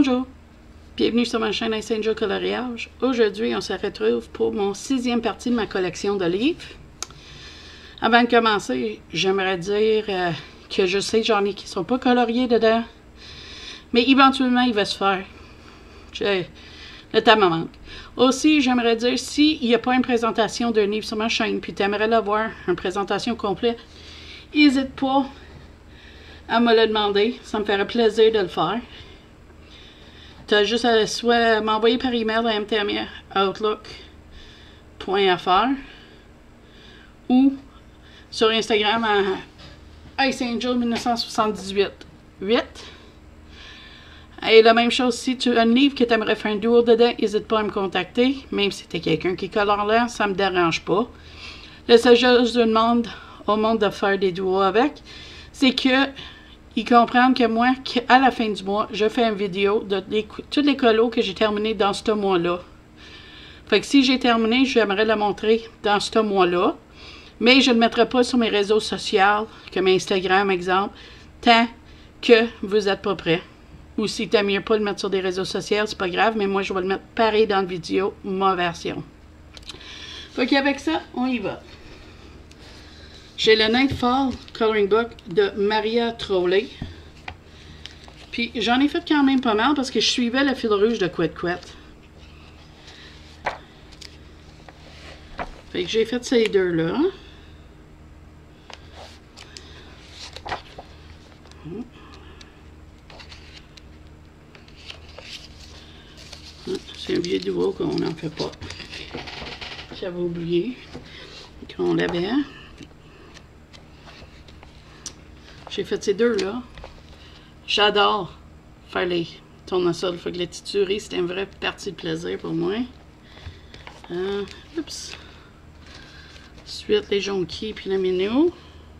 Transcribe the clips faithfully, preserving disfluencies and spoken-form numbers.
Bonjour, bienvenue sur ma chaîne Saint Joe Coloriage. Aujourd'hui, on se retrouve pour mon sixième partie de ma collection de livres. Avant de commencer, j'aimerais dire euh, que je sais j'en ai qui ne sont pas coloriés dedans, mais éventuellement, il va se faire. Je, le temps me manque. Aussi, j'aimerais dire, s'il n'y a pas une présentation d'un livre sur ma chaîne, puis tu aimerais l'avoir, une présentation complète, n'hésite pas à me le demander. Ça me ferait plaisir de le faire. Tu as juste à soit m'envoyer par email à m t m outlook point f r ou sur Instagram à Ice Angel mille neuf cent soixante-dix-huit huit. Et la même chose, si tu as un livre que tu aimerais faire un duo dedans, n'hésite pas à me contacter. Même si tu es quelqu'un qui colore là, ça ne me dérange pas. La seule chose que je demande au monde de faire des duos avec, c'est que ils comprennent que moi, à la fin du mois, je fais une vidéo de les, tous les colos que j'ai terminés dans ce mois-là. Fait que si j'ai terminé, j'aimerais le montrer dans ce mois-là. Mais je ne le mettrai pas sur mes réseaux sociaux, comme Instagram, exemple, tant que vous n'êtes pas prêts. Ou si tu n'aimes mieux pas le mettre sur des réseaux sociaux, c'est pas grave, mais moi, je vais le mettre pareil dans la vidéo, ma version. Fait qu'avec ça, on y va. J'ai le Nightfall Coloring Book de Maria Trolley. Puis j'en ai fait quand même pas mal parce que je suivais le fil rouge de Quet Quet. Fait que j'ai fait ces deux-là. C'est un vieux duo qu'on n'en fait pas. J'avais oublié qu'on l'avait. J'ai fait ces deux-là. J'adore faire les tournesols. Fait que la titurer, c'était une vraie partie de plaisir pour moi. Euh, oups. Ensuite, les jonquilles puis le minou.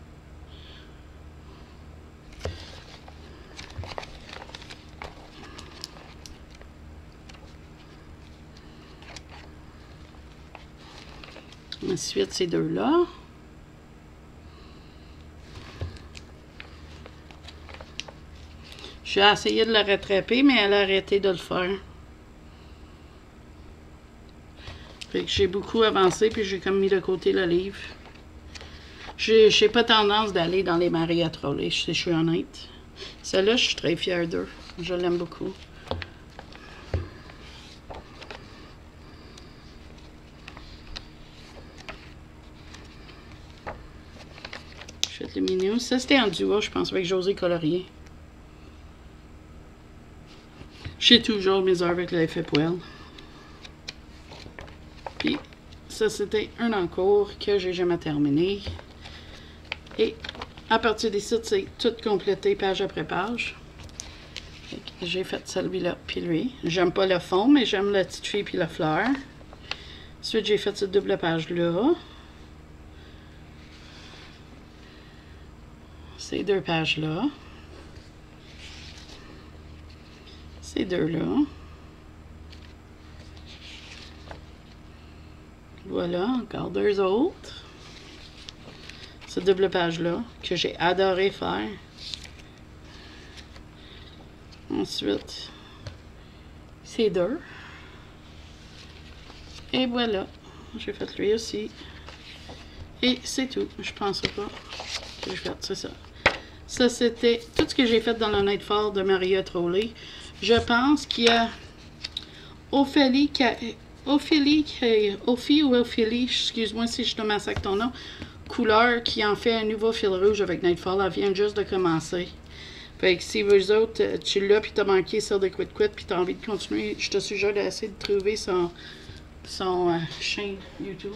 Ensuite, ces deux-là. J'ai essayé de la rattraper, mais elle a arrêté de le faire. Fait que j'ai beaucoup avancé, puis j'ai comme mis de côté le livre. Je n'ai pas tendance d'aller dans les Maria Trolley, si je suis honnête. Celle-là, je suis très fière d'eux. Je l'aime beaucoup. Je fais le mignon. Ça, c'était en duo, je pense, avec José Colorier. J'ai toujours mes heures avec l'effet poêle. Puis, ça, c'était un encours que j'ai jamais terminé. Et à partir des sites, c'est tout complété page après page. J'ai fait celui-là, puis lui. J'aime pas le fond, mais j'aime la petite fille puis la fleur. Ensuite, j'ai fait cette double page-là. Ces deux pages-là. Ces deux-là. Voilà, encore deux autres. Cette double page-là, que j'ai adoré faire. Ensuite, ces deux. Et voilà, j'ai fait lui aussi. Et c'est tout, je pense pas que j'ai fait, c'est ça. Ça, c'était tout ce que j'ai fait dans le Nightfall de Maria Trolley. Je pense qu'il y a Ophélie, Ophélie, Ophélie ou Ophélie, excuse-moi si je te massacre ton nom, Couleur, qui en fait un nouveau fil rouge avec Nightfall. Elle vient juste de commencer. Fait que si vous autres, tu l'as, puis t'as manqué celle de Quit Quit, puis t'as envie de continuer, je te suggère d'essayer de trouver son, son euh, chaîne YouTube.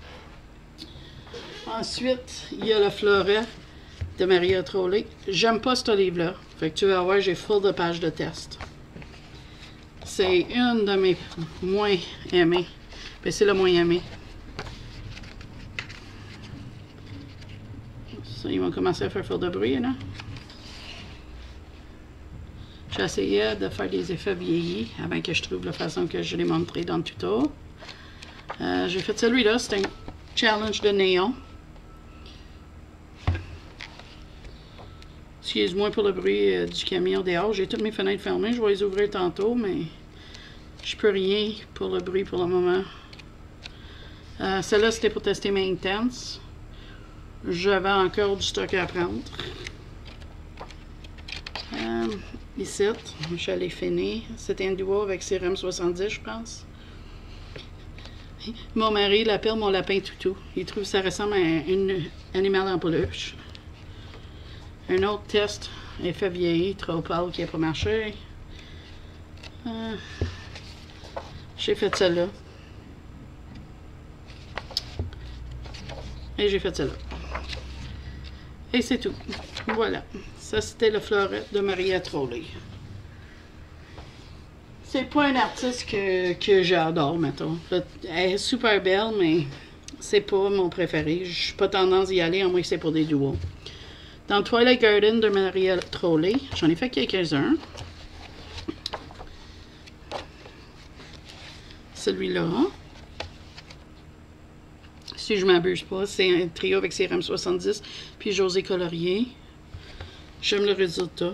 Ensuite, il y a la Flora de Maria Trolley. J'aime pas ce livre-là. Fait que tu vas voir, j'ai full de pages de test. C'est une de mes moins aimées. Ben, c'est le moins aimé. Ça, ils vont commencer à faire full de bruit, là. J'ai essayé de faire des effets vieillis avant que je trouve la façon que je l'ai montré dans le tuto. Euh, j'ai fait celui-là, c'est un challenge de néon. Excuse-moi pour le bruit euh, du camion dehors. J'ai toutes mes fenêtres fermées. Je vais les ouvrir tantôt, mais je peux rien pour le bruit pour le moment. Euh, Celle-là, c'était pour tester mes Intense. J'avais encore du stock à prendre. Euh, ici, je l'ai fini. C'était un duo avec sérum soixante-dix, je pense. Mon mari l'appelle mon lapin toutou. Il trouve que ça ressemble à un animal en peluche. Un autre test, effet vieilli, trop pâle qui n'a pas marché. Euh, j'ai fait celle-là. Et j'ai fait celle-là. Et c'est tout. Voilà. Ça, c'était le Fleurette de Maria Trolley. C'est pas un artiste que, que j'adore, mettons. Elle est super belle, mais c'est pas mon préféré. Je suis pas tendance d'y aller, à moins que c'est pour des duos. Dans Twilight Garden de Maria Trolley, j'en ai fait quelques-uns. Celui-là, si je m'abuse pas, c'est un trio avec sérum soixante-dix puis José Colorier. J'aime le résultat.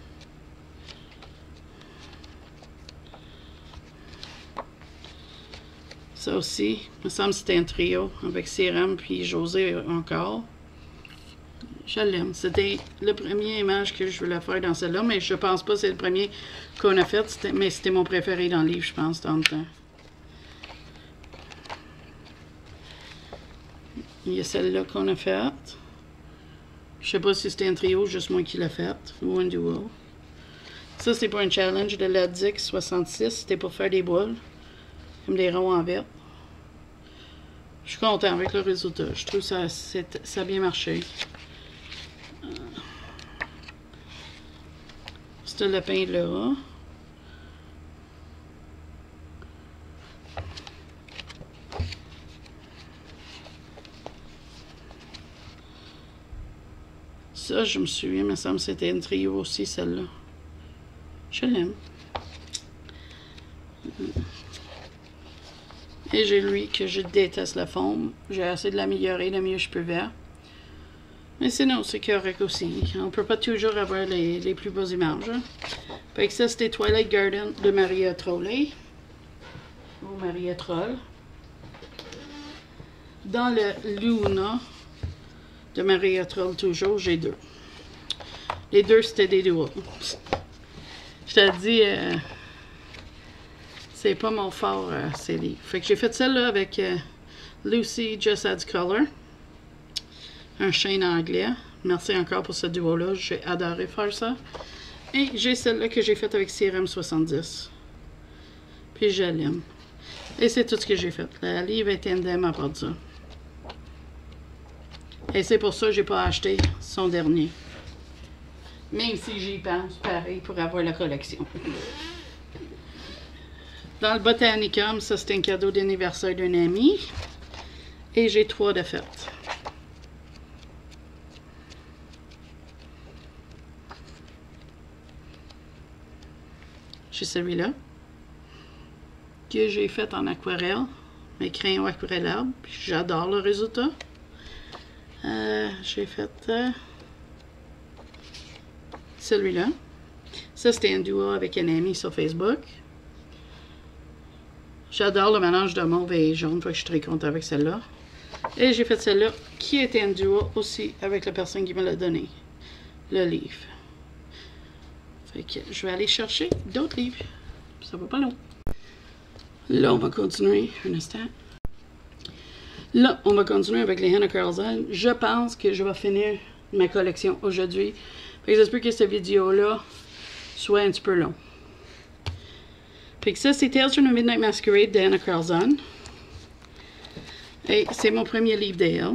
Ça aussi, il me semble que c'était un trio avec sérum puis José encore. Je l'aime. C'était le premier image que je voulais faire dans celle-là, mais je pense pas que c'est le premier qu'on a fait, mais c'était mon préféré dans le livre, je pense, dans le temps. Il y a celle-là qu'on a faite. Je sais pas si c'était un trio, juste moi qui l'a faite, ou un duo. Ça, c'est pour un challenge de la D I C soixante-six, c'était pour faire des boules, comme des ronds en vert. Je suis content avec le résultat. Je trouve que ça, ça a bien marché. Ce lapin-là. Ça, je me souviens, il me semble que c'était une trio aussi, celle-là. Je l'aime. Et j'ai lui que je déteste la forme. J'ai essayé de l'améliorer le mieux que je pouvais. Mais sinon, c'est correct aussi. On ne peut pas toujours avoir les, les plus beaux images. Hein? Fait que ça, c'était Twilight Garden de Maria Trolley. Ou Maria Troll. Dans le Luna de Maria Troll, toujours, j'ai deux. Les deux, c'était des duos. Je te dis, euh, c'est pas mon fort, euh, ces livres. Fait que j'ai fait celle-là avec euh, Lucy Just Adds Color. Un chêne anglais. Merci encore pour ce duo-là. J'ai adoré faire ça. Et j'ai celle-là que j'ai faite avec sérum soixante-dix. Puis je l'aime. Et c'est tout ce que j'ai fait. Le livre est indemne à part de ça. Et c'est pour ça que j'ai pas acheté son dernier. Même si j'y pense, pareil, pour avoir la collection. Dans le Botanicum, ça c'est un cadeau d'anniversaire d'un ami. Et j'ai trois de fête. J'ai celui-là, que j'ai fait en aquarelle, mes crayons aquarellables, puis j'adore le résultat. Euh, j'ai fait euh, celui-là. Ça, c'était un duo avec un ami sur Facebook. J'adore le mélange de mauve et jaune, fait que je suis très contente avec celle-là. Et j'ai fait celle-là, qui était un duo aussi avec la personne qui me l'a donné, le livre. Fait que je vais aller chercher d'autres livres. Ça va pas long. Là, on va continuer. Un instant. Là, on va continuer avec les Hannah Carlson. Je pense que je vais finir ma collection aujourd'hui. Fait que j'espère que cette vidéo-là soit un petit peu long. Fait que ça, c'est Tales from the Midnight Masquerade de Hannah Carlson. Et c'est mon premier livre d'elle.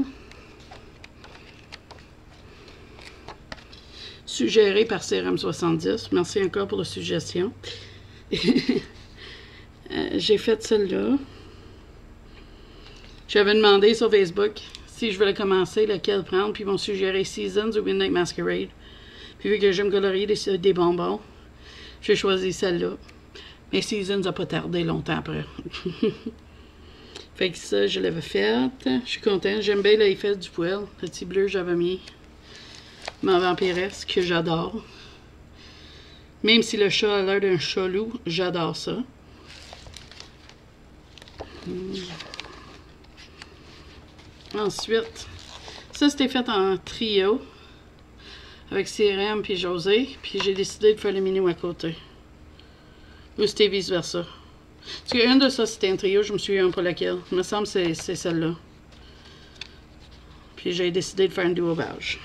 Suggéré par sérum soixante-dix. Merci encore pour la suggestion. euh, J'ai fait celle-là. J'avais demandé sur Facebook si je voulais commencer, lequel prendre, puis ils m'ont suggéré Seasons ou Midnight Masquerade. Puis vu que j'aime colorier des, des bonbons, j'ai choisi celle-là. Mais Seasons n'a pas tardé longtemps après. Fait que ça, je l'avais faite. Je suis contente. J'aime bien l'effet du poil. Le petit bleu, j'avais mis. ma vampiresque, que j'adore. Même si le chat a l'air d'un chat loup, j'adore ça. Hmm. Ensuite, ça c'était fait en trio avec Sérème puis José, puis j'ai décidé de faire le minou à côté. Ou c'était vice versa. Parce qu'une de ça c'était un trio, je me souviens pas laquelle. Il me semble que c'est celle-là. Puis j'ai décidé de faire une duo page.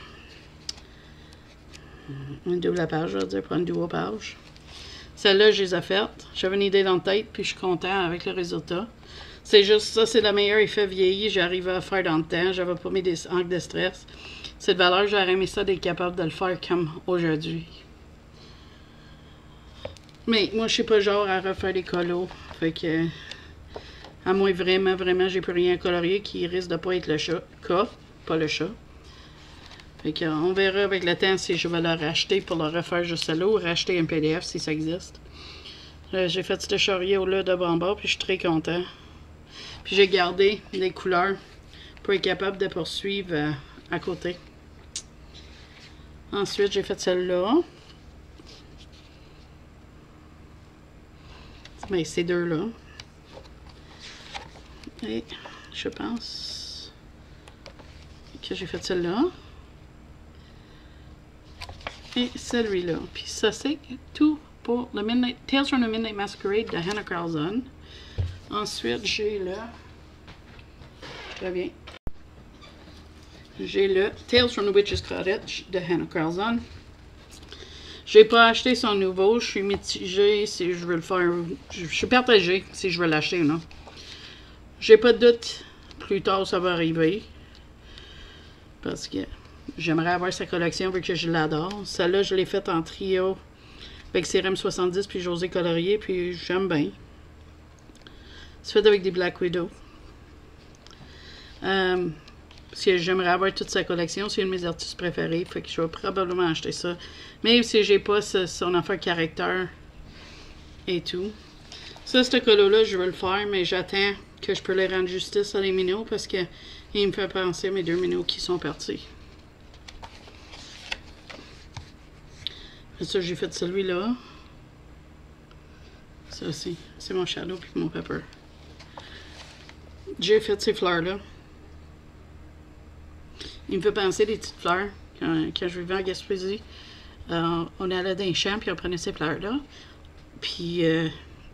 Une double page, je veux dire, pour une duo page. Celle-là, je les ai faites. J'avais une idée dans la tête, puis je suis content avec le résultat. C'est juste ça, c'est le meilleur effet vieilli. J'arrive à faire dans le temps. J'avais pas mis des angles de stress. Cette valeur, j'aurais aimé ça d'être capable de le faire comme aujourd'hui. Mais moi, je suis pas genre à refaire des colos. Fait que, à moins vraiment, vraiment, j'ai plus rien à colorier qui risque de pas être le chat. K, pas le chat. Fait que, on verra avec le temps si je vais le racheter pour le refaire juste là ou racheter un P D F si ça existe. Euh, j'ai fait ce chariot-là de bambas, puis je suis très content. Puis j'ai gardé les couleurs pour être capable de poursuivre euh, à côté. Ensuite, j'ai fait celle-là. Mais ces deux-là. Et je pense que j'ai fait celle-là. Et celui-là. Puis ça, c'est tout pour le Midnight, Tales from the Midnight Masquerade de Hannah Carlson. Ensuite, j'ai le... Très bien. J'ai le Tales from the Witch's Cottage de Hannah Carlson. J'ai pas acheté son nouveau. Je suis mitigée si je veux le faire. Je suis partagée si je veux l'acheter ou non. J'ai pas de doute. Plus tard, ça va arriver. Parce que j'aimerais avoir sa collection vu que je l'adore. Celle-là, je l'ai faite en trio avec Sérème soixante-dix puis José Colorier. Puis j'aime bien. C'est fait avec des Black Widow. Euh, parce que j'aimerais avoir toute sa collection. C'est un de mes artistes préférés. Fait que je vais probablement acheter ça. Même si j'ai pas ce, son affaire caractère et tout. Ça, ce colo-là, je veux le faire, mais j'attends que je peux les rendre justice à les minos parce que il me fait penser à mes deux minos qui sont partis. Ça, j'ai fait celui-là. Ça aussi, c'est mon shadow puis mon pepper. J'ai fait ces fleurs-là. Il me fait penser des petites fleurs. Quand, quand je vivais en Gaspésie, euh, on allait dans les champs puis on prenait ces fleurs-là. Puis euh,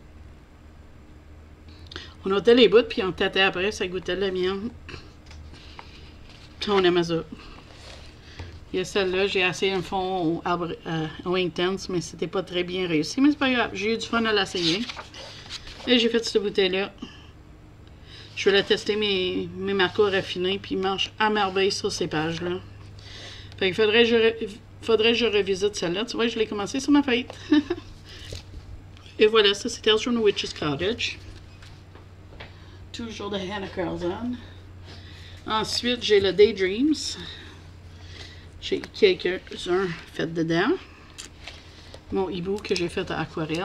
on ôtait les bouts puis on tâtait après, ça goûtait de la mienne. Puis on aimait ça. Il y a celle-là, j'ai essayé un fond au, euh, au Intense, mais c'était pas très bien réussi. Mais c'est pas grave, j'ai eu du fun à l'essayer. Et j'ai fait cette bouteille-là. Je vais la tester mes, mes marcos raffinés, puis ils marchent à merveille sur ces pages-là. Fait qu'il faudrait que je, faudrait que je revisite celle-là. Tu vois, je l'ai commencé sur ma fête. Et voilà, ça c'est Tales from the Witch's Cottage. Toujours de Hannah Carlson. Ensuite, j'ai le Daydreams. J'ai quelques-uns faits dedans. Mon hibou que j'ai fait à aquarelle.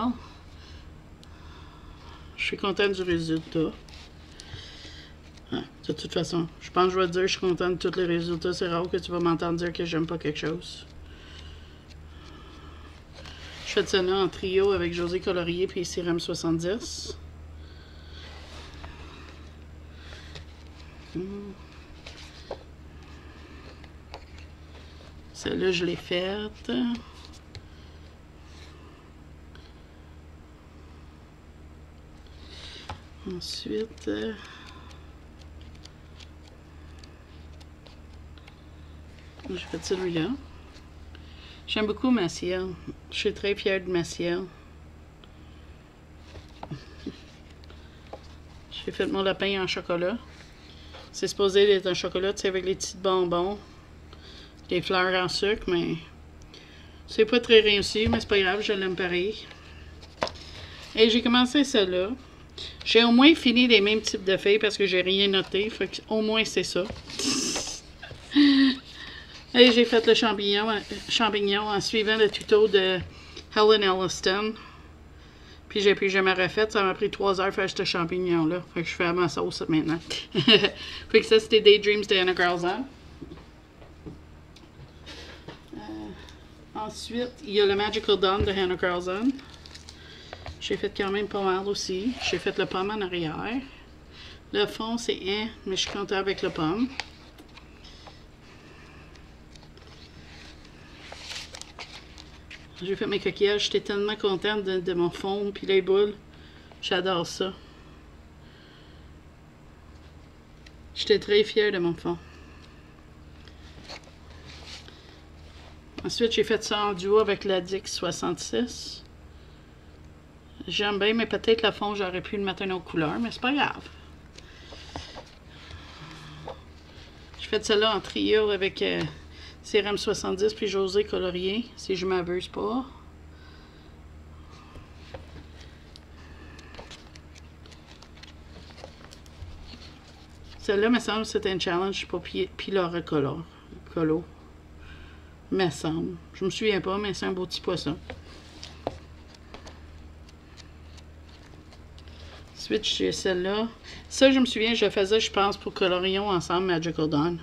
Je suis contente du résultat. Ah, de toute façon, je pense que je vais te dire que je suis contente de tous les résultats. C'est rare que tu vas m'entendre dire que j'aime pas quelque chose. Je fais ça là en trio avec José Colorier puis Sérème soixante-dix. Hmm. Celle-là, je l'ai faite. Ensuite... Euh, j'ai fait celui-là. J'aime beaucoup Maciel. Je suis très fière de Maciel. J'ai fait mon lapin en chocolat. C'est supposé être un chocolat, tu sais, avec les petits bonbons. Des fleurs en sucre, mais c'est pas très réussi, mais c'est pas grave, je l'aime pareil. Et j'ai commencé celle-là. J'ai au moins fini les mêmes types de feuilles parce que j'ai rien noté, fait que au moins c'est ça. Et j'ai fait le champignon, champignon en suivant le tuto de Helen Elliston. Puis j'ai plus jamais refait, ça m'a pris trois heures faire ce champignon-là. Fait que je fais à ma sauce maintenant. Fait que ça, c'était Daydreams de Hannah Carlson. Ensuite, il y a le Magical Dawn de Hannah Carlson. J'ai fait quand même pas mal aussi. J'ai fait le pomme en arrière. Le fond, c'est hein, mais je suis contente avec le pomme. J'ai fait mes coquillages. J'étais tellement contente de, de mon fond puis les boules. J'adore ça. J'étais très fière de mon fond. Ensuite, j'ai fait ça en duo avec la Dix soixante-six. J'aime bien, mais peut-être le fond, j'aurais pu le mettre une autre couleur, mais c'est pas grave. J'ai fait celle-là en trio avec euh, Sérum soixante-dix puis José colorié, si je m'abuse pas. Celle-là, me semble, c'était un challenge pour Pilora Color. Colo. Me semble. Je me souviens pas, mais c'est un beau petit poisson. Ensuite, j'ai celle-là. Ça, je me souviens, je faisais, je pense, pour Colorion ensemble, Magical Dawn.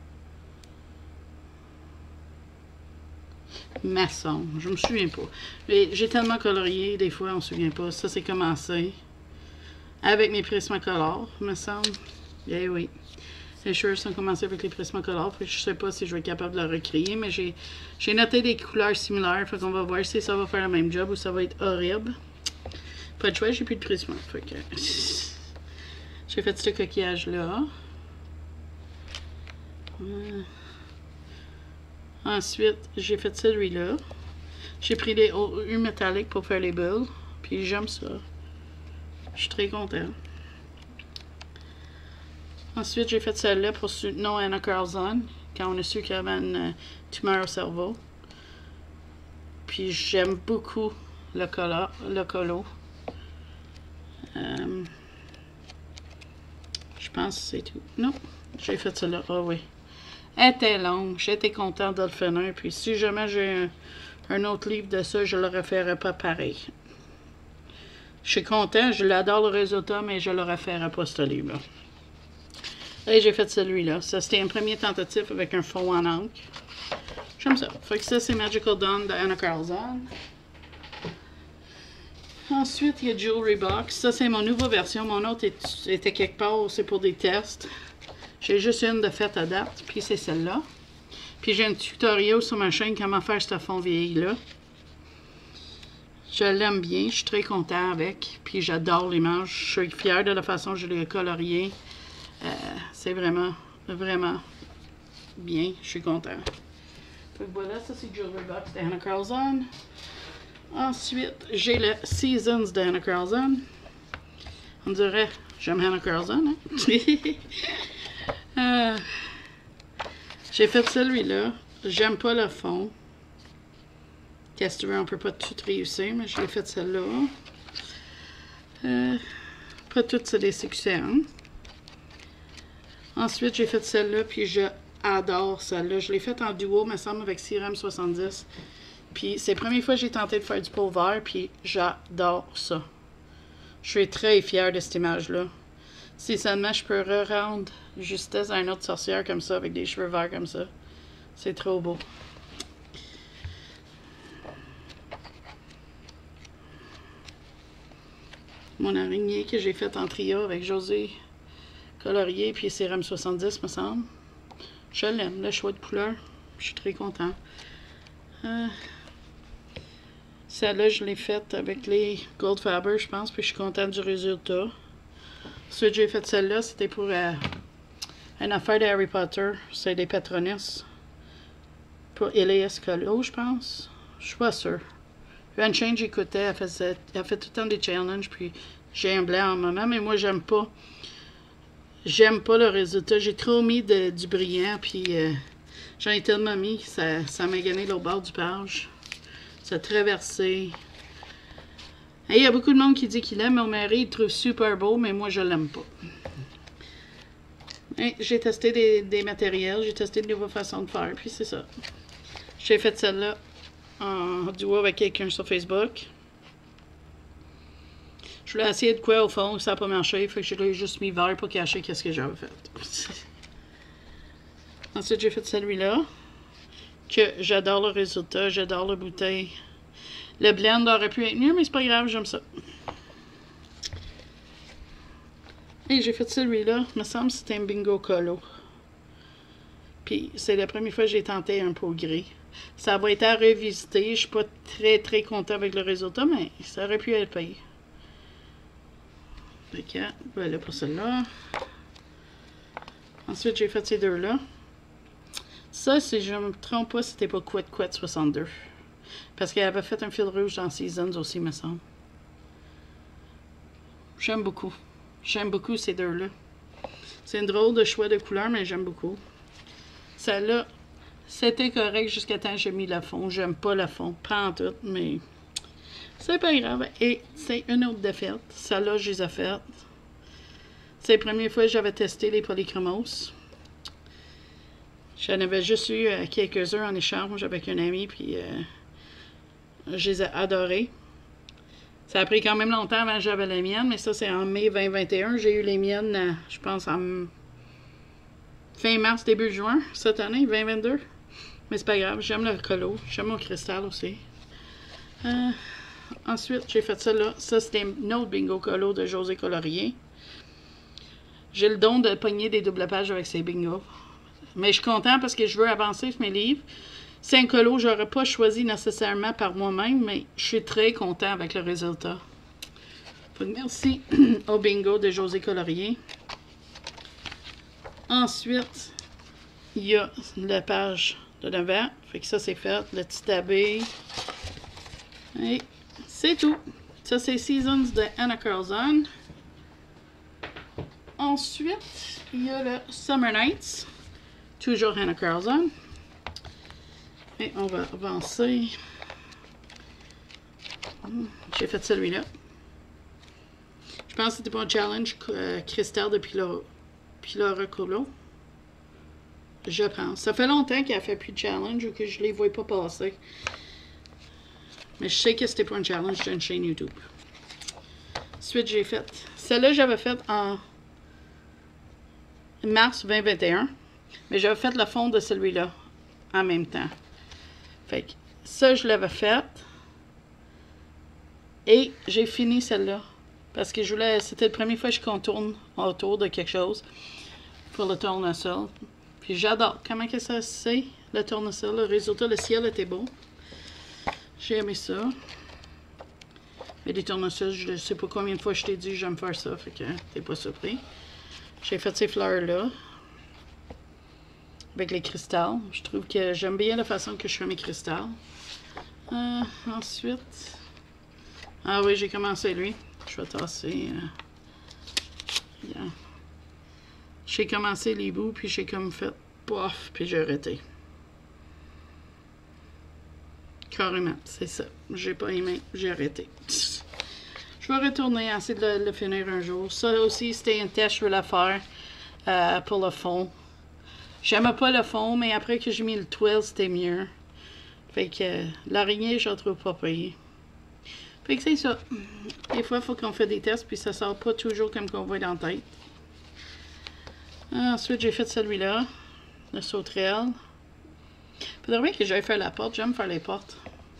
Me semble. Je me souviens pas. J'ai tellement colorié, des fois, on se souvient pas. Ça, c'est commencé avec mes Prismacolor, me semble. Eh oui. Les shirts ont commencé avec les Prismacolor. Je sais pas si je vais être capable de le recréer, mais j'ai noté des couleurs similaires. Fait qu'on va voir si ça va faire le même job ou ça va être horrible. Pas de choix, j'ai plus de Prisma. Fait que j'ai fait ce coquillage-là. Euh. Ensuite, j'ai fait celui-là. J'ai pris les U métalliques pour faire les bulles. Puis j'aime ça. Je suis très contente. Ensuite, j'ai fait celle-là pour non Hannah Carlson, quand on a su qu'il y avait une euh, tumeur au cerveau. Puis j'aime beaucoup le color, le colo. Euh, je pense que c'est tout. Non, j'ai fait celle-là. Ah oui. Elle était longue. J'étais contente de le finir. Puis si jamais j'ai un, un autre livre de ça, je le referai pas pareil. Je suis contente, je l'adore le résultat, mais je le referai pas ce livre-là. Et j'ai fait celui-là. Ça, c'était un premier tentative avec un fond en encre. J'aime ça. Fait que ça, c'est Magical Dawn de Hannah Carlson. Ensuite, il y a Jewelry Box. Ça, c'est mon nouvelle version. Mon autre est, était quelque part, c'est pour des tests. J'ai juste une de faite à date, puis c'est celle-là. Puis j'ai un tutoriel sur ma chaîne comment faire ce fond vieilli-là. Je l'aime bien, je suis très content avec. Puis j'adore l'image. Je suis fière de la façon dont je l'ai colorié. Euh, c'est vraiment, vraiment bien. Je suis contente. Donc voilà, ça c'est Jewelry Box de Hannah Carlson. Ensuite, j'ai le Seasons de Hannah Carlson. On dirait, j'aime Hannah Carlson, hein? euh, j'ai fait celui-là. J'aime pas le fond. Qu'est-ce que tu veux, on peut pas tout réussir, mais je l'ai fait celle-là. Euh, pas toutes, c'est des succès. Ensuite, j'ai fait celle-là, puis je adore celle-là. Je l'ai faite en duo, me semble, avec Sérum soixante-dix. Puis c'est la première fois que j'ai tenté de faire du pot vert, puis j'adore ça. Je suis très fière de cette image-là. Si seulement je peux re-rendre justesse à une autre sorcière comme ça, avec des cheveux verts comme ça. C'est trop beau. Mon araignée que j'ai faite en trio avec José colorié puis Sérum soixante-dix, me semble. Je l'aime, le choix de couleur. Je suis très content. Euh, Celle-là, je l'ai faite avec les Gold Faber, je pense, puis je suis contente du résultat. Ensuite, j'ai fait celle-là, c'était pour euh, une affaire de Harry Potter. C'est des Patronus. Pour Elias Colo, je pense. Je suis pas sûre. Unchained, j'écoutais, elle, faisait, elle fait tout le temps des challenges, puis j'ai un blanc en moment, mais moi, j'aime pas. J'aime pas le résultat. J'ai trop mis de, du brillant, puis euh, j'en ai tellement mis, ça, ça m'a gagné l'autre bord du page. Ça a traversé. Il hey, y a beaucoup de monde qui dit qu'il aime. Mon mari, il le trouve super beau, mais moi, je l'aime pas. Hey, j'ai testé des, des matériels, j'ai testé de nouvelles façons de faire, puis c'est ça. J'ai fait celle-là en duo avec quelqu'un sur Facebook. Je voulais essayer de quoi au fond, ça n'a pas marché, fait que je l'ai juste mis vert pour cacher qu'est-ce que j'avais fait. Ensuite, j'ai fait celui-là. que j'adore le résultat, j'adore la bouteille. Le blend aurait pu être mieux, mais c'est pas grave, j'aime ça. Et j'ai fait celui-là, il me semble que c'était un Bingo Colo. Puis c'est la première fois que j'ai tenté un pot gris. Ça va être à revisiter, je suis pas très très content avec le résultat, mais ça aurait pu être payé. Fait que, voilà pour celle-là. Ensuite, j'ai fait ces deux-là. Ça, si je ne me trompe pas, c'était pas Quet Quet soixante-deux. Parce qu'elle avait fait un fil rouge dans Seasons aussi, me semble. J'aime beaucoup. J'aime beaucoup ces deux-là. C'est une drôle de choix de couleur, mais j'aime beaucoup. Celle-là, c'était correct jusqu'à temps que j'ai mis le fond. J'aime pas le fond, pas en tout, mais c'est pas grave. Et c'est une autre défaite. Celle-là, je les ai faites. C'est la première fois que j'avais testé les polychromos. J'en avais juste eu euh, quelques-uns en échange avec un ami, puis euh, je les ai adorés. Ça a pris quand même longtemps avant que j'avais les miennes, mais ça, c'est en mai vingt vingt et un. J'ai eu les miennes, euh, je pense, en fin mars, début juin, cette année, vingt vingt-deux. Mais c'est pas grave, j'aime le colo, j'aime mon cristal aussi. Euh, ensuite, j'ai fait ça là. Ça, c'était une autre Bingo Colo de José Colorier. J'ai le don de pogner des doubles pages avec ces bingos. Mais je suis content parce que je veux avancer sur mes livres. C'est un colo que je n'aurais pas choisi nécessairement par moi-même, mais je suis très content avec le résultat. Merci au bingo de José Colorier. Ensuite, il y a la page de devant. Fait que ça, c'est fait. Le petit abbé. Et c'est tout. Ça, c'est Seasons de Anna Carlson. Ensuite, il y a le Summer Nights. Toujours Anna Carlson. Et on va avancer. J'ai fait celui-là. Je pense que c'était pas un challenge euh, cristal de Pilar Colo. Je pense. Ça fait longtemps qu'il a fait plus de challenge ou que je les vois pas passer. Mais je sais que c'était pas un challenge d'une chaîne YouTube. Ensuite, j'ai fait. Celle-là, j'avais faite en mars vingt vingt et un. Mais j'avais fait le fond de celui-là en même temps. Fait que ça, je l'avais fait. Et j'ai fini celle-là. Parce que je voulais. C'était la première fois que je contourne autour de quelque chose pour le tournesol. Puis j'adore. Comment que ça c'est, le tournesol? Le résultat, le ciel était beau. J'ai aimé ça. Mais des tournesols, je ne sais pas combien de fois je t'ai dit j'aime faire ça. Fait que t'es pas surpris. J'ai fait ces fleurs-là. Avec les cristals. Je trouve que j'aime bien la façon que je fais mes cristals. Euh, ensuite... Ah oui, j'ai commencé lui. Je vais tasser. Euh, yeah. J'ai commencé les bouts, puis j'ai comme fait pof, puis j'ai arrêté. Carrément, c'est ça. J'ai pas aimé, j'ai arrêté. Je vais retourner, essayer de le, le finir un jour. Ça aussi, c'était un test, je veux la faire euh, pour le fond. J'aimais pas le fond, mais après que j'ai mis le twill, c'était mieux. Fait que euh, l'araignée, je la trouve pas payée. Fait que c'est ça. Des fois, il faut qu'on fait des tests, puis ça sort pas toujours comme qu'on voit dans la tête. Ensuite, j'ai fait celui-là, le sauterelle. Faudrait bien que j'aille faire la porte. J'aime faire les portes.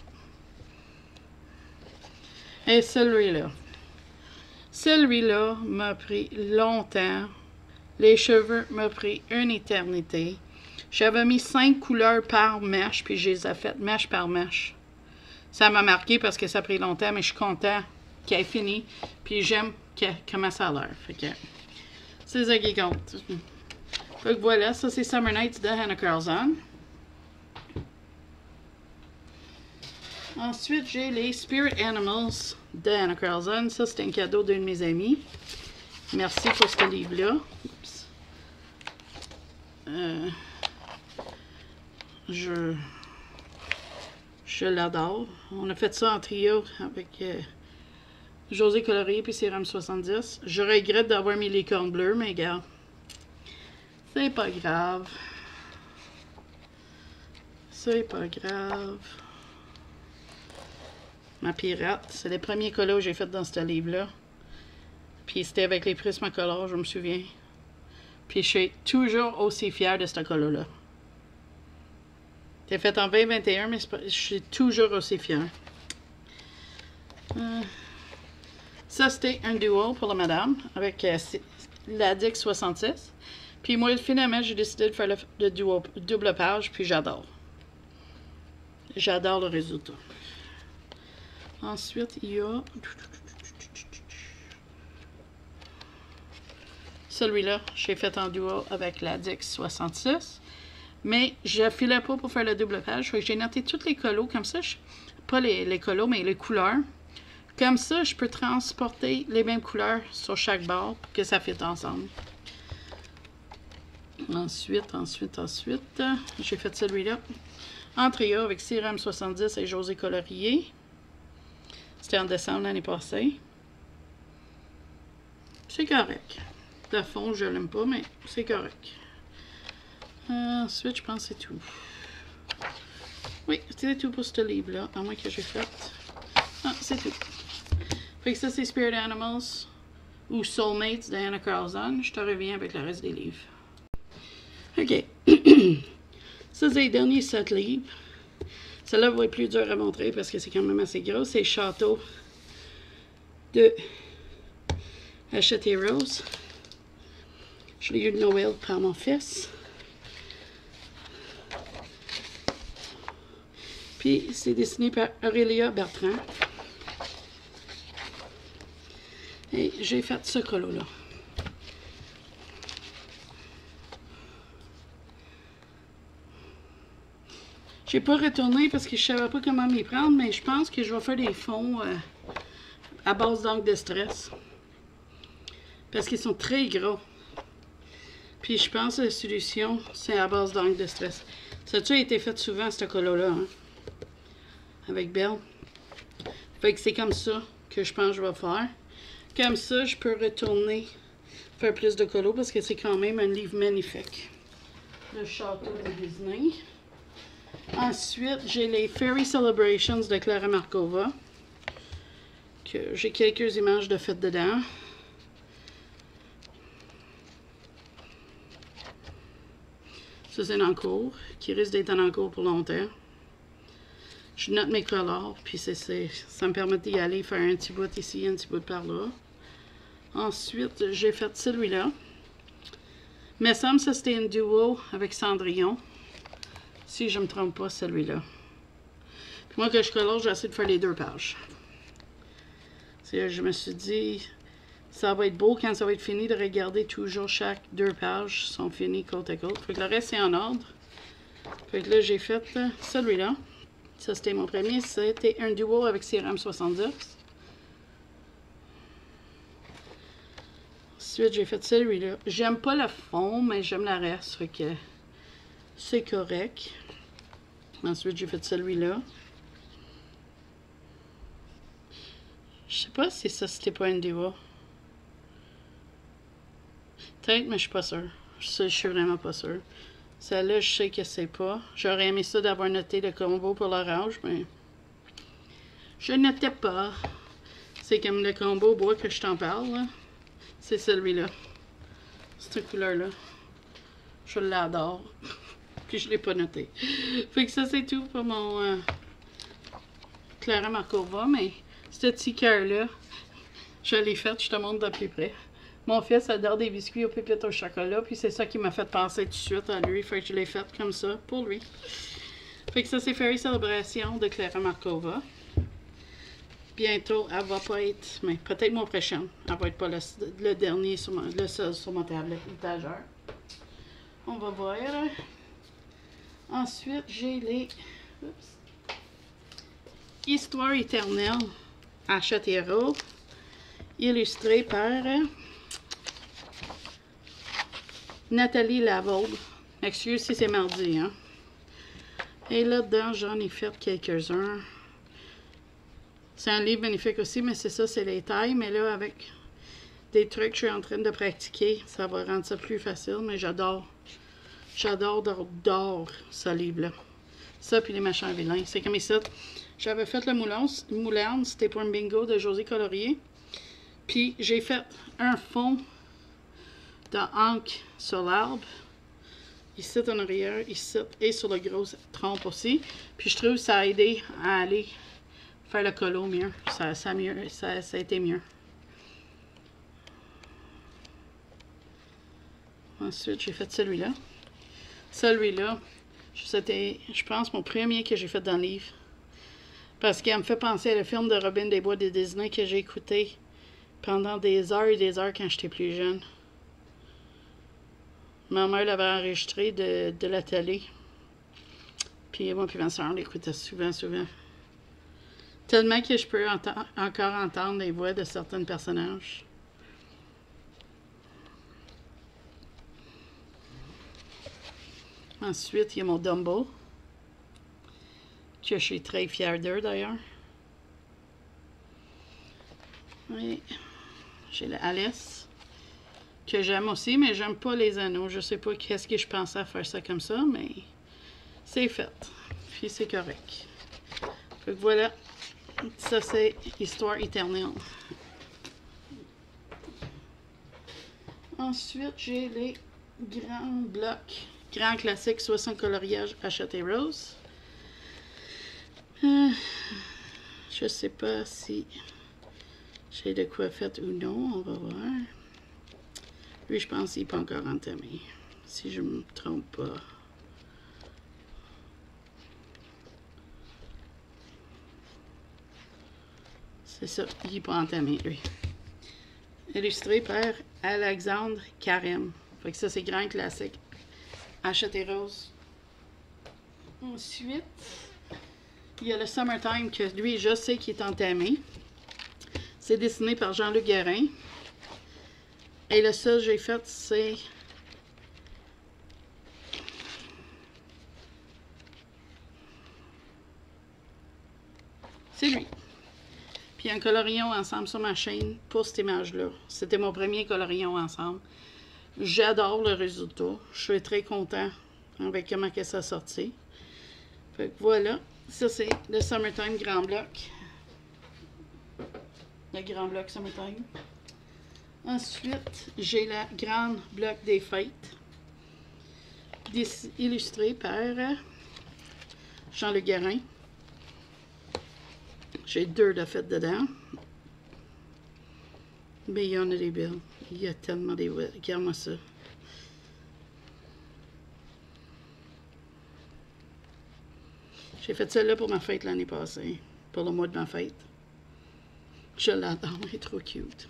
Et celui-là. Celui-là m'a pris longtemps. Les cheveux m'ont pris une éternité. J'avais mis cinq couleurs par mèche, puis je les ai faites mèche par mèche. Ça m'a marqué parce que ça a pris longtemps, mais je suis content qu'elle ait fini. Puis j'aime comment ça a l'air. Fait que c'est ça qui compte. Fait que voilà, ça c'est Summer Nights de Anna Carlson. Ensuite, j'ai les Spirit Animals de Anna Carlson. Ça, c'est un cadeau d'un de mes amis. Merci pour ce livre-là. Euh, je je l'adore. On a fait ça en trio avec euh, José Colorier puis Sérum soixante-dix. Je regrette d'avoir mis les cornes bleues, mais regarde, c'est pas grave. C'est pas grave. Ma pirate, c'est les premiers colos que j'ai fait dans ce livre-là. Puis c'était avec les Prismacolor, je me souviens. Puis je suis toujours aussi fière de ce colo-là. C'était fait en vingt vingt et un, mais pas, je suis toujours aussi fière. Euh, ça, c'était un duo pour la madame avec euh, la D X soixante-six. Puis moi, finalement, j'ai décidé de faire le, le duo, double page, puis j'adore. J'adore le résultat. Ensuite, il y a celui-là, j'ai fait en duo avec la D X soixante-six. Mais je ne filais pas pour faire la double page. J'ai noté tous les colos comme ça. Je, pas les, les colos, mais les couleurs. Comme ça, je peux transporter les mêmes couleurs sur chaque barre pour que ça fitte ensemble. Ensuite, ensuite, ensuite, j'ai fait celui-là. En trio avec Sérum soixante-dix et José Colorier. C'était en décembre l'année passée. C'est correct. De fond, je l'aime pas, mais c'est correct. Euh, ensuite, je pense que c'est tout. Oui, c'est tout pour ce livre-là, à moins que j'ai fait. Ah, c'est tout. Fait que ça, c'est Spirit Animals ou Soulmates d'Anna Carlson. Je te reviens avec le reste des livres. OK. Ça, c'est les derniers sept livres. Celle-là va être plus dur à montrer parce que c'est quand même assez gros. C'est Château de Hachette Heroes. Je l'ai eu de Noël par mon fils. Puis, c'est dessiné par Aurélia Bertrand. Et j'ai fait ce colo-là. J'ai pas retourné parce que je savais pas comment m'y prendre, mais je pense que je vais faire des fonds euh, à base d'encre de stress. Parce qu'ils sont très gros. Puis je pense que la solution, c'est à base d'encre de stress. Ça a été fait souvent, ce colo-là, hein? Avec Belle. Fait que c'est comme ça que je pense que je vais faire. Comme ça, je peux retourner faire plus de colos parce que c'est quand même un livre magnifique. Le Château de Disney. Ensuite, j'ai les Fairy Celebrations de Clara Markova. Que j'ai quelques images de fête dedans. Ça, c'est en cours, qui risque d'être en cours pour longtemps. Je note mes colors, puis c'est, c'est, ça me permet d'y aller, faire un petit bout ici, un petit bout par là. Ensuite, j'ai fait celui-là. Mais ça me semble que c'était un duo avec Cendrillon. Si je ne me trompe pas, celui-là. Puis moi, que je colore, j'essaie de faire les deux pages. C'est, je me suis dit, ça va être beau quand ça va être fini de regarder toujours chaque deux pages sont finies côte à côte. Fait que le reste, c'est en ordre. Fait que là, j'ai fait celui-là. Ça, c'était mon premier. C'était un duo avec Sérum soixante-dix. Ensuite, j'ai fait celui-là. J'aime pas le fond, mais j'aime la reste. Fait que c'est correct. Ensuite, j'ai fait celui-là. Je sais pas si ça, c'était pas un duo. Peut-être, mais je suis pas sûre. Je suis vraiment pas sûre. Celle-là, je sais que c'est pas. J'aurais aimé ça d'avoir noté le combo pour l'orange, mais je notais pas. C'est comme le combo bois que je t'en parle. C'est celui-là. Cette couleur-là. Je l'adore. Puis je l'ai pas noté. Fait que ça, c'est tout pour mon euh, Clara Markova. Mais ce petit cœur-là, je l'ai fait. Je te montre de plus près. Mon fils adore des biscuits aux pépites au chocolat, puis c'est ça qui m'a fait penser tout de suite à lui. Fait que je l'ai fait comme ça pour lui. Fait que ça, c'est Fairy Celebration de Clara Markova. Bientôt, elle va pas être, mais peut-être mon prochain. Elle va être pas le, le dernier, sur mon, le seul sur mon tablette étagère. On va voir. Ensuite, j'ai les oups, Histoire éternelle à Châteauroux, illustré par Nathalie Lavold. Excuse si c'est mardi, hein. Et là-dedans, j'en ai fait quelques-uns. C'est un livre magnifique aussi, mais c'est ça, c'est les tailles. Mais là, avec des trucs que je suis en train de pratiquer, ça va rendre ça plus facile. Mais j'adore, j'adore, j'adore ce livre-là. Ça, puis les machins vilains. C'est comme ici. J'avais fait le moulin, moulin c'était pour un bingo de José Colorier. Puis j'ai fait un fond de encre sur l'arbre ici en arrière, ici et sur le gros trompe aussi. Puis je trouve que ça a aidé à aller faire le colo mieux. Ça, ça, mieux, ça, ça a été mieux. Ensuite, j'ai fait celui-là. Celui-là, c'était, je pense, mon premier que j'ai fait dans le livre. Parce qu'il me fait penser à le film de Robin des Bois de Disney que j'ai écouté pendant des heures et des heures quand j'étais plus jeune. Ma mère l'avait enregistré de, de la télé. Puis moi puis ma soeur, on l'écoutait souvent, souvent. Tellement que je peux ent encore entendre les voix de certains personnages. Ensuite, il y a mon Dumbo, que je suis très fière d'eux d'ailleurs. Oui. J'ai la Alice, que j'aime aussi, mais j'aime pas les anneaux. Je sais pas qu'est-ce que je pensais à faire ça comme ça, mais c'est fait. Puis c'est correct. Fait que voilà, ça c'est Histoire éternelle. Ensuite, j'ai les grands blocs. Grand classique, soixante coloriages Hachette Rose. Euh, je sais pas si j'ai de quoi fait ou non, on va voir. Lui, je pense qu'il n'est pas encore entamé, si je me trompe pas. C'est ça, il n'est pas entamé, lui. Illustré par Alexandre Carême. Fait que ça, c'est grand classique. Hachette Rose. Ensuite, il y a le Summertime, que lui, je sais qu'il est entamé. C'est dessiné par Jean-Luc Guérin. Et le seul que j'ai fait, c'est... C'est lui. Puis un colorion ensemble sur ma chaîne pour cette image-là. C'était mon premier colorion ensemble. J'adore le résultat. Je suis très content avec comment ça a sorti. Fait que voilà. Ça, c'est le Summertime Grand Bloc. Le Grand Bloc Summertime. Ensuite, j'ai la Grande Bloc des Fêtes. Illustrée par Jean-Luc Guérin. J'ai deux de fêtes dedans. Mais il y en a des belles. Il y a tellement des... Regarde-moi ça. J'ai fait celle-là pour ma fête l'année passée. Pour le mois de ma fête. Je l'adore. Elle est trop cute.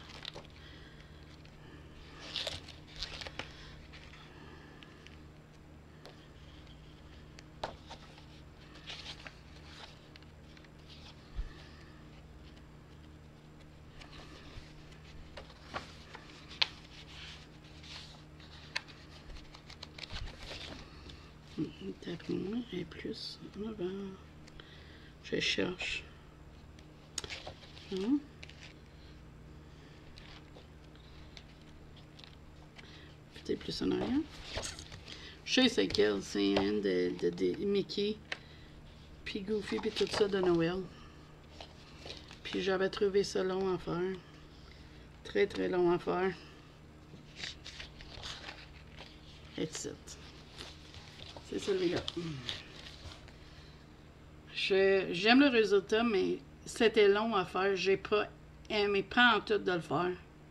D'après moi, et plus. Je cherche. Non. Peut-être plus en arrière. Je sais c'est quelle. C'est une de, de, de Mickey, puis Goofy, puis tout ça de Noël. Puis j'avais trouvé ça long à faire. Très, très long à faire. Et c'est C'est celui-là. J'aime le résultat, mais c'était long à faire. J'ai pas aimé pas en tout de le faire.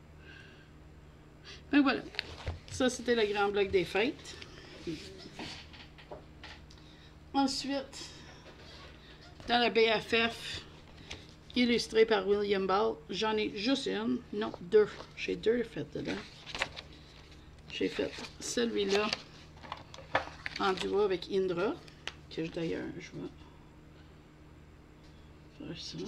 Mais voilà. Ça, c'était le Grand Bloc des Fêtes. Ensuite, dans la B F F, illustré par William Ball, j'en ai juste une. Non, deux. J'ai deux faites dedans. J'ai fait celui-là en duo avec Indra, que d'ailleurs, je vais faire ça.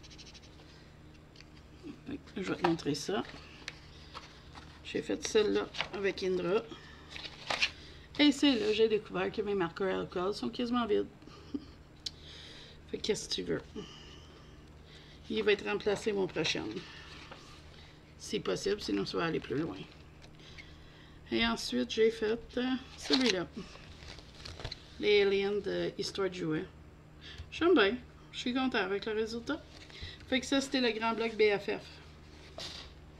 Je vais te montrer ça. J'ai fait celle-là avec Indra. Et c'est là, j'ai découvert que mes marqueurs alcool sont quasiment vides. Fait qu'est-ce que tu veux? Il va être remplacé mon prochain. Si possible, sinon ça va aller plus loin. Et ensuite, j'ai fait euh, celui-là. Les aliens de Histoire de jouet. J'aime bien. Je suis content avec le résultat. Fait que ça, c'était le Grand Bloc B F F.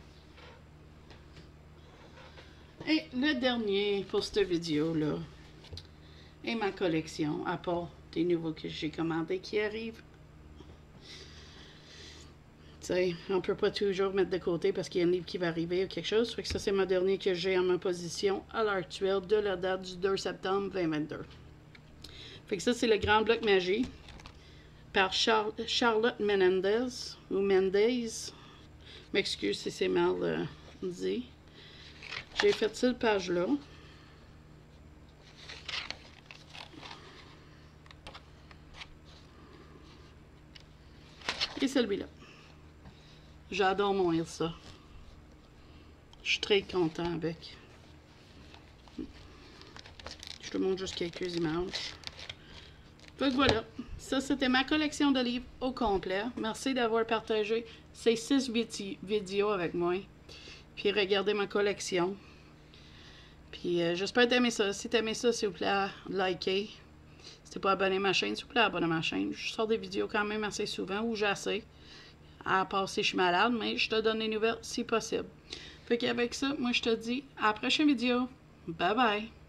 Et le dernier pour cette vidéo-là, et ma collection, à part des nouveaux que j'ai commandés qui arrivent. Tu sais, on peut pas toujours mettre de côté parce qu'il y a un livre qui va arriver ou quelque chose. Fait que ça, c'est mon dernier que j'ai en ma position à l'heure actuelle de la date du deux septembre deux mille vingt-deux. Fait que ça, c'est le Grand Bloc Magie par Char Charlotte Menendez ou Mendez. M'excuse si c'est mal euh, dit. J'ai fait cette page-là. Et celui-là. J'adore mon Elsa. Je suis très content avec. Je te montre juste quelques images. Fait que voilà. Ça, c'était ma collection de livres au complet. Merci d'avoir partagé ces six vidéos avec moi. Puis regardez ma collection. Puis euh, j'espère que t'aimes ça. Si t'aimais ça, s'il vous plaît, likez. Si t'es pas abonné à ma chaîne, s'il vous plaît, abonnez à ma chaîne. Je sors des vidéos quand même assez souvent, ou j'ai assez. À part si je suis malade, mais je te donne des nouvelles si possible. Fait qu'avec ça, moi je te dis à la prochaine vidéo. Bye bye!